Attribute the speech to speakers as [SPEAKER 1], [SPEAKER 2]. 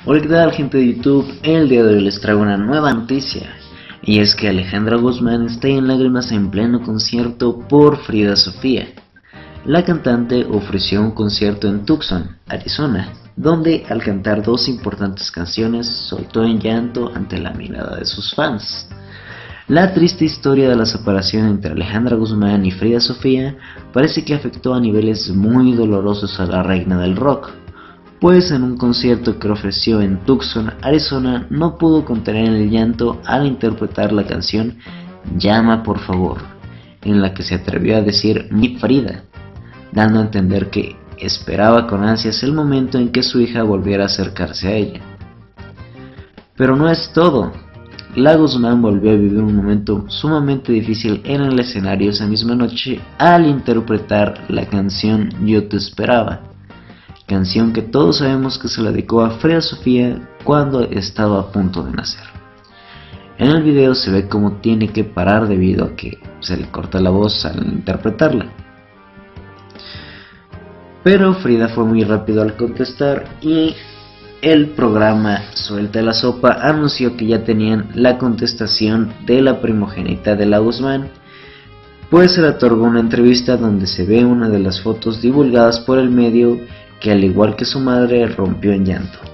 [SPEAKER 1] Hola, ¿qué tal, gente de YouTube? El día de hoy les traigo una nueva noticia, y es que Alejandra Guzmán está en lágrimas en pleno concierto por Frida Sofía. La cantante ofreció un concierto en Tucson, Arizona, donde al cantar dos importantes canciones soltó en llanto ante la mirada de sus fans. La triste historia de la separación entre Alejandra Guzmán y Frida Sofía parece que afectó a niveles muy dolorosos a la reina del rock, pues en un concierto que ofreció en Tucson, Arizona, no pudo contener el llanto al interpretar la canción Llama por favor, en la que se atrevió a decir mi Frida, dando a entender que esperaba con ansias el momento en que su hija volviera a acercarse a ella. Pero no es todo. La Guzmán volvió a vivir un momento sumamente difícil en el escenario esa misma noche al interpretar la canción Yo te esperaba, canción que todos sabemos que se la dedicó a Frida Sofía cuando estaba a punto de nacer. En el video se ve cómo tiene que parar debido a que se le corta la voz al interpretarla. Pero Frida fue muy rápido al contestar y el programa Suelta la Sopa anunció que ya tenían la contestación de la primogénita de la Guzmán, pues se le otorgó una entrevista donde se ve una de las fotos divulgadas por el medio que, al igual que su madre, rompió en llanto.